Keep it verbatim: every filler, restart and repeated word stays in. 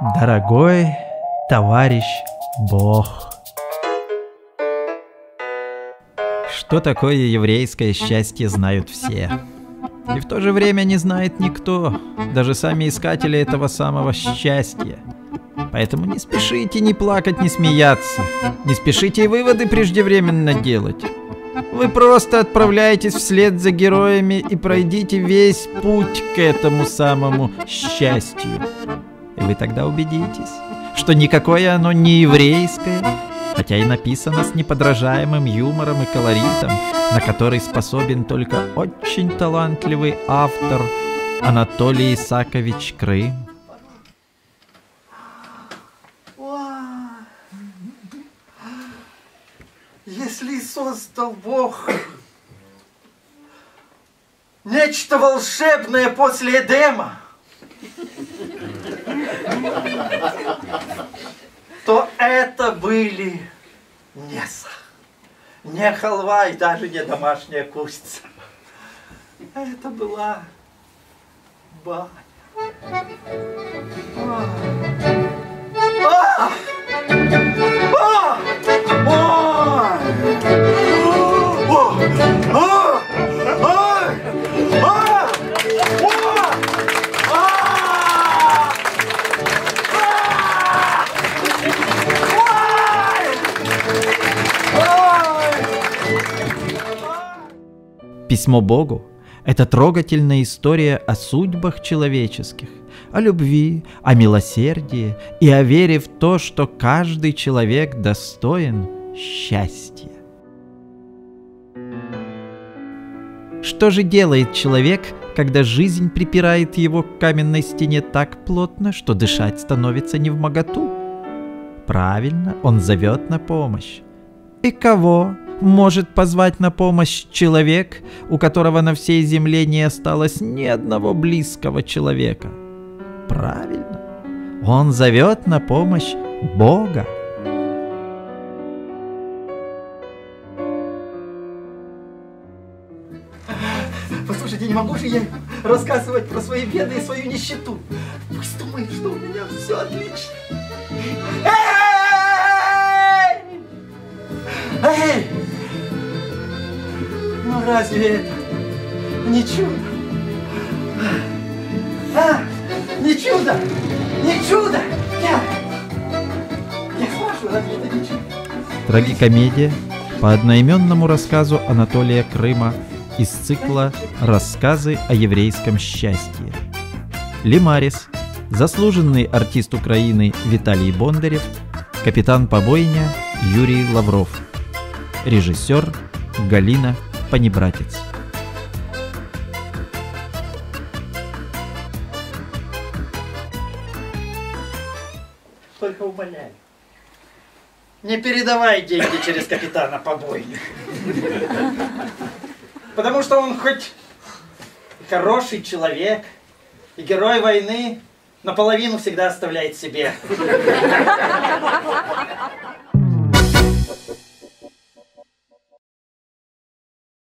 Дорогой товарищ Бог, что такое еврейское счастье, знают все. И в то же время не знает никто, даже сами искатели этого самого счастья. Поэтому не спешите ни плакать, ни смеяться, не спешите и выводы преждевременно делать. Вы просто отправляетесь вслед за героями и пройдите весь путь к этому самому счастью. И вы тогда убедитесь, что никакое оно не еврейское, хотя и написано с неподражаемым юмором и колоритом, на который способен только очень талантливый автор Анатолий Исакович Крым. Если создал Бог нечто волшебное после Эдема, то это были не сах, не халва и даже не домашняя курица. Это была баня. А! А! А! Письмо Богу – это трогательная история о судьбах человеческих, о любви, о милосердии и о вере в то, что каждый человек достоин счастья. Что же делает человек, когда жизнь припирает его к каменной стене так плотно, что дышать становится невмоготу? Правильно, он зовет на помощь. И кого может позвать на помощь человек, у которого на всей земле не осталось ни одного близкого человека? Правильно, он зовет на помощь Бога. Послушайте, не могу же я рассказывать про свои беды и свою нищету. Пусть думает, что у меня все отлично. Эй! Эй! Ну разве это не чудо? А? Не чудо! Не чудо! Я, я спрашиваю, разве это не чудо? Трагикомедия по одноименному рассказу Анатолия Крыма из цикла «Рассказы о еврейском счастье». Лимарис, заслуженный артист Украины Виталий Бондарев, капитан побойня Юрий Лавров, режиссер Галина Панибратец. Только умоляю, не передавай деньги через капитана побойни. Потому что он хоть хороший человек и герой войны, наполовину всегда оставляет себе.